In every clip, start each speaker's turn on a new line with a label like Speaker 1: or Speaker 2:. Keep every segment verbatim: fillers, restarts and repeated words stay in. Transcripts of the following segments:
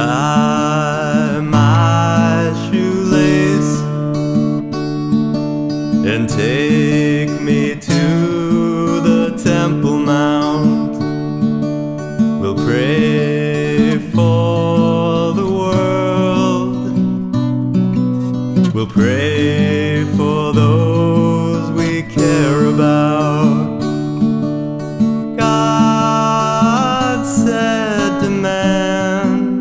Speaker 1: Untie my shoelace and take me to the Temple Mount. We'll pray for the world. We'll pray for those we care about. God said to man,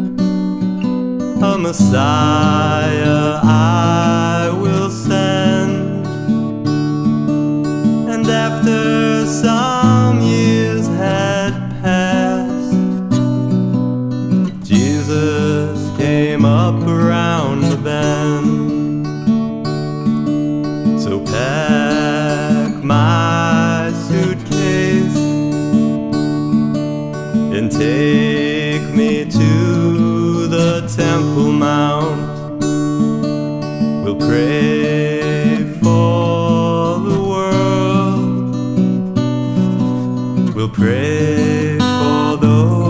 Speaker 1: a Messiah I will send. And after some years had passed, Jesus came up around the bend. So pack my suitcase and take me to the Temple Mount. We'll pray for the world. We'll pray for those